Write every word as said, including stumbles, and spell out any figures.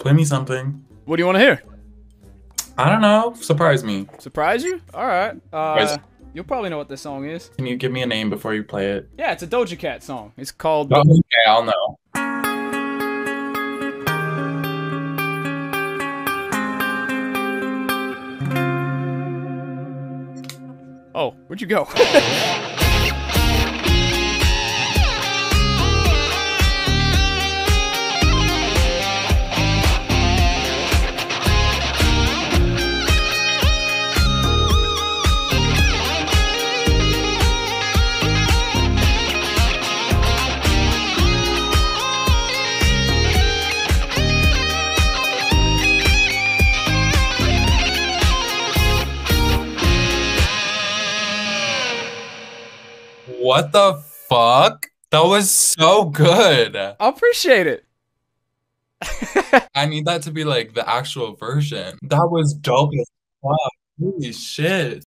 Play me something. What do you want to hear? I don't know. Surprise me. Surprise you? All right. Uh, Surprise. you'll probably know what this song is. Can you give me a name before you play it? Yeah, it's a Doja Cat song. It's called. Oh, okay, I'll know. Oh, where'd you go? What the fuck? That was so good. I appreciate it. I need that to be like the actual version. That was dope as fuck. Holy shit.